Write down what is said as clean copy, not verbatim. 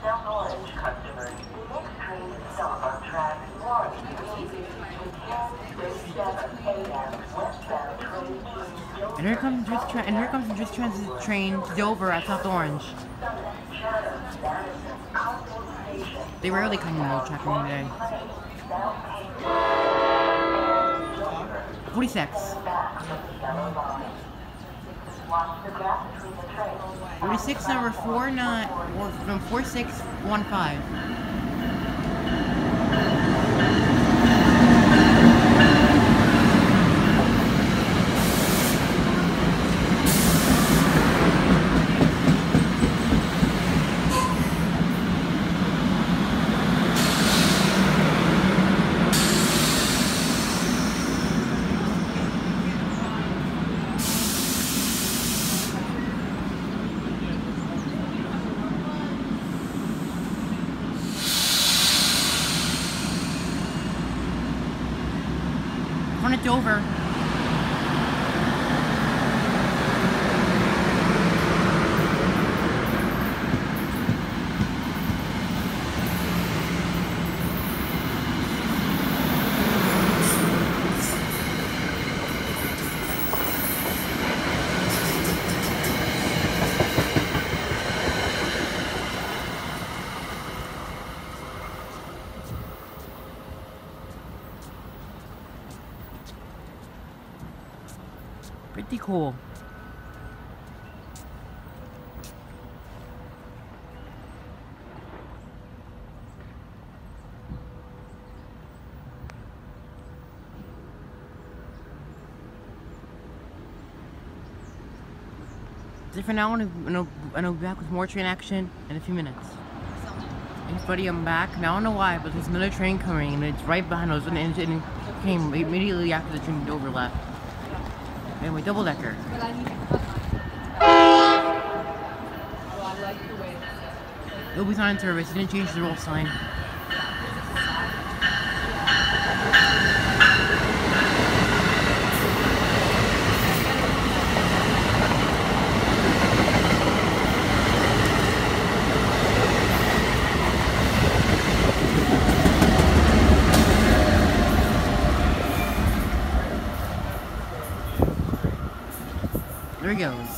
South Orange customers, the next train stop on track 1 will be the 10:37 a.m. westbound train to Dover. And here comes the Just Transit train to Dover at South Orange. They rarely come in the track today. 46. 46 number 4615. On it Dover. Pretty cool. For now, and I'll be back with more train action in a few minutes. Hey buddy, I'm back. Now I don't know why, but there's another train coming, and it's right behind us, and it came immediately after the train Dover left. Anyway, double decker. It'll be on service. It didn't change the roll sign. There he goes.